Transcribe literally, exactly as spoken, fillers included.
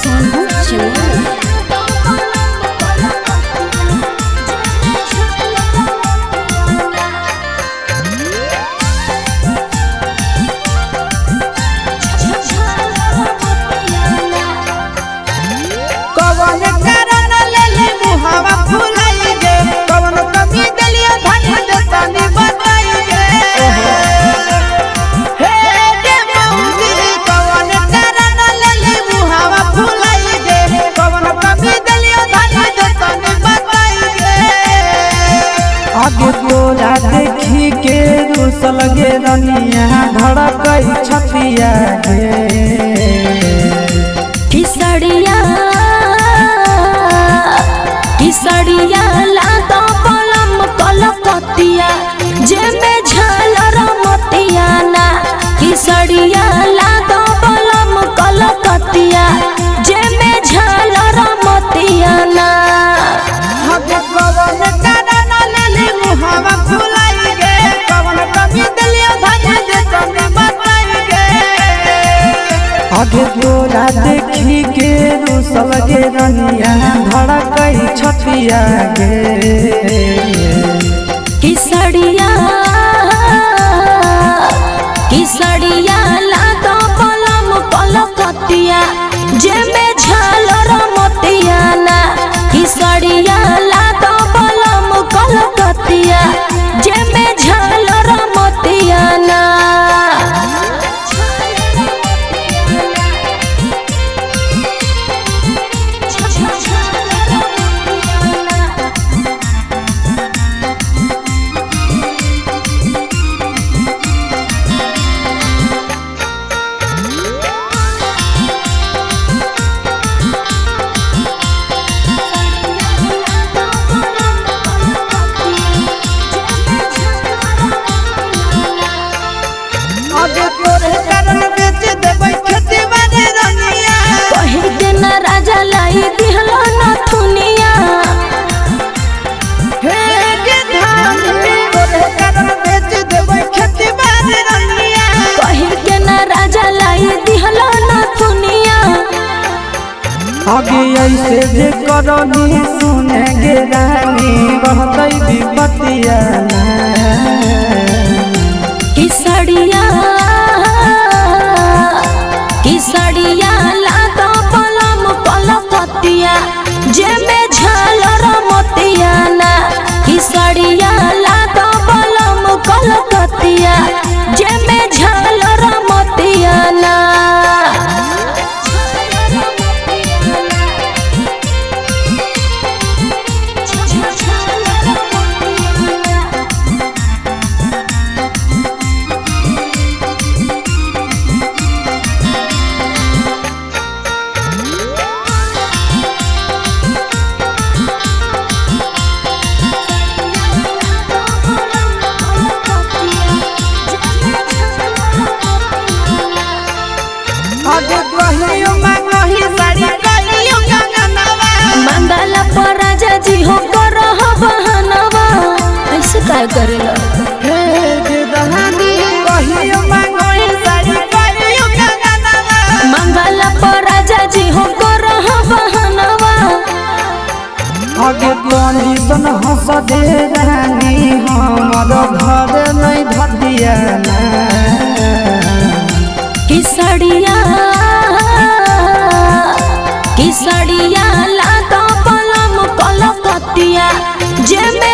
देखी के रूसल गे रनिया धड़कई छतिया गे किसड़िया किसड़िया लातो पलम कलकतिया जेमे झालर मतिया ना किसड़िया लातो पलम कलकतिया जेमे झालर मतिया ना आगे तोरा देखी के रूसल गे रनिया धड़कई छतिया गे किसड़िया किसड़िया लातो पलम कलकतिया जेमे झालर मतिया ना किसड़िया लातो पलम कलकतिया जेमे झालर मतिया ना राजा लाई दिहलो न थुनिया हे के धान तोरे कारण बेच देबै खेती बाड़ी रनिया कहि के न राजा लाई दिहलो न थुनिया आगे ऐसे जे करनी सुने गे रानी रहतै विपतिया ना किसड़िया किसड़िया लातो पलम कलकतिया जेमे झालर मतिया ना किसड़िया लातो पलम कलकतिया जेमे झालर मतिया ना मंगला पर राजा जी हो कर बहनवा ऐसे काय करेला हे गे दहानी कहियो मांगई साड़ी कहियो गंगनवा मंगला पर राजा जी हो कर बहनवा आगे कंडीशन हंस दे रानी हमर घर नहीं धतिया ना किसड़िया किसड़िया लातो पलम कलकतिया जेमे